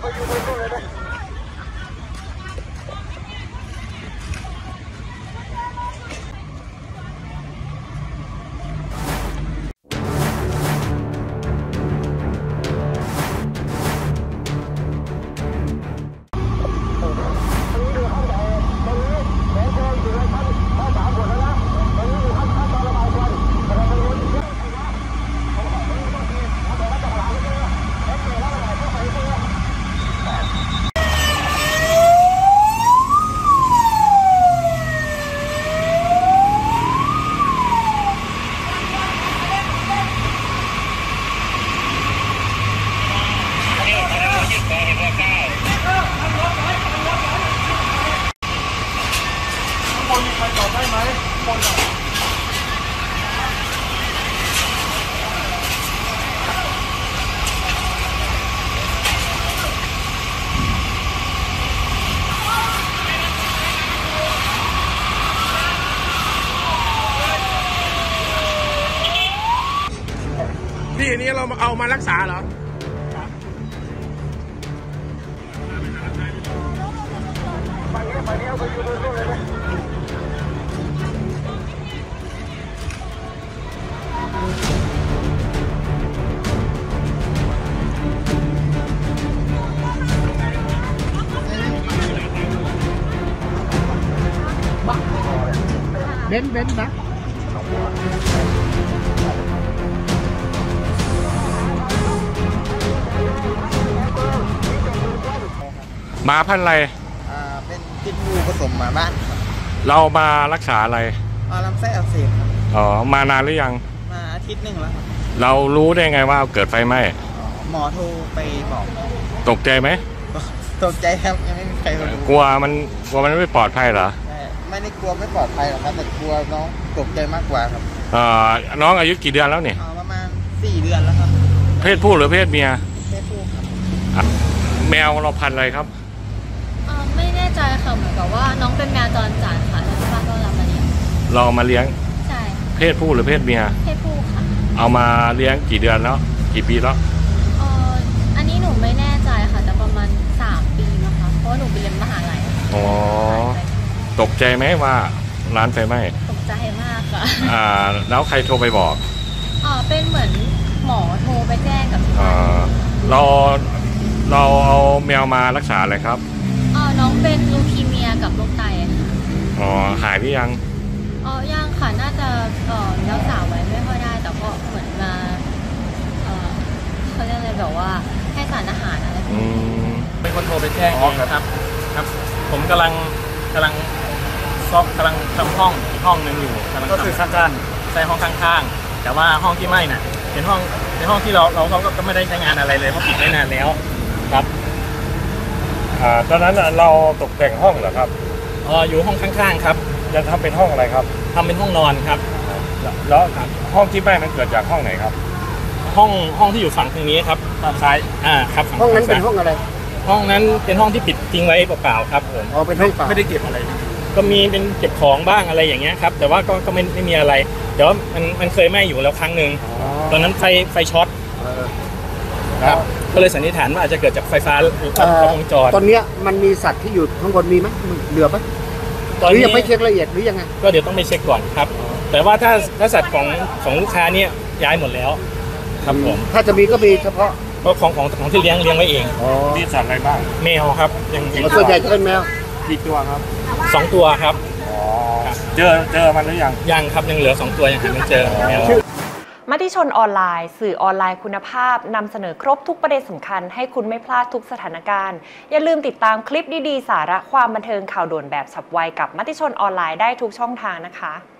ที่นี้เราเอามารักษาเหรอเบนนะหมาพันธุ์อะไรเป็นพิษบูผสมหมาบ้านครับเรามารักษาอะไรลำไส้อักเสบครับมานานหรือยังมาอาทิตย์หนึ่งแล้วครับเรารู้ได้ไงว่าเกิดไฟไหม้หมอโทรไปบอกตกใจไหมตกใจครับยังไม่มีใครรู้กลัวมันไม่ปลอดภัยเหรอไม่ได้กลัวไม่ปลอดภัยหรอกครับแต่กลัวน้องตกใจมากกว่าครับน้องอายุกี่เดือนแล้วเนี่ยประมาณ4 เดือนแล้วครับเพศผู้หรือเพศเมียเพศผู้ครับแมวเราพันธุ์อะไรครับไม่แน่ใจค่ะเหมือนกับว่าน้องเป็นแมวจรจัดค่ะแล้วที่บ้านก็รับมาเลี้ยงเรามาเลี้ยงใช่เพศผู้หรือเพศเมียเพศผู้ค่ะเอามาเลี้ยงกี่เดือนแล้วกี่ปีแล้วอันนี้หนูไม่แน่ใจค่ะแต่ประมาณ3 ปีนะคะเพราะว่าหนูไปเรียนมหาลัยตกใจไหมว่าร้านไฟไหม้ตกใจมากค่ะแล้วใครโทรไปบอกเป็นเหมือนหมอโทรไปแจ้งกับเราเอาแมวมารักษาอะไรครับน้องเป็นลูคีเมียกับโรคไตค่ะหายหรือยังยังค่ะน่าจะรักษาไว้ไม่ค่อยได้แต่ก็เหมือนมาเขาเรียกอะไรแบบว่าให้สารอาหารอะไรเป็นคนโทรไปแจ้งเองครับผมกำลังทำห้องอีกห้องนึงอยู่ก็คือข้างๆใช้ห้องข้างๆแต่ว่าห้องที่ไหม้น่ะเป็นห้องที่เราก็ไม่ได้ใช้งานอะไรเลยเพราะปิดไว้นานแล้วครับตอนนั้นเราตกแต่งห้องเหรอครับอยู่ห้องข้างๆครับจะทำเป็นห้องอะไรครับทำเป็นห้องนอนครับแล้วห้องที่ไหม้มันเกิดจากห้องไหนครับห้องที่อยู่ฝั่งตรงนี้ครับด้านซ้ายครับห้องนั้นเป็นห้องอะไรห้องนั้นเป็นห้องที่ปิดทิ้งไว้เปล่าๆครับผมเป็นห้องเปล่าไม่ได้เก็บอะไรก็มีเป็นเก็บของบ้างอะไรอย่างเงี้ยครับแต่ว่าก็ไม่มีอะไรเดี๋ยวมันเคยไหม้อยู่แล้วครั้งหนึ่งตอนนั้นไฟช็อตครับก็เลยสันนิษฐานว่าอาจจะเกิดจากไฟฟ้าลัดวงจรตอนนี้มันมีสัตว์ที่อยู่ข้างบนมีไหมเหลือปะตอนนี้ยังไม่เช็คละเอียดหรือยังไงก็เดี๋ยวต้องไปเช็คก่อนครับแต่ว่าถ้าสัตว์ของลูกค้าเนี่ยย้ายหมดแล้วครับผมถ้าจะมีก็มีเฉพาะของที่เลี้ยงไว้เองมีสัตว์อะไรบ้างแมวครับยังส่วนใหญ่จะเป็นแมวกี่ตัวครับ 2 ตัวครับเจอมันหรือยังครับยังเหลือ2 ตัวยังหาไม่เจอแมวมติชนออนไลน์สื่อออนไลน์คุณภาพนำเสนอครบทุกประเด็นสำคัญให้คุณไม่พลาดทุกสถานการณ์อย่าลืมติดตามคลิปดีๆสาระความบันเทิงข่าวด่วนแบบฉับไวกับมติชนออนไลน์ได้ทุกช่องทางนะคะ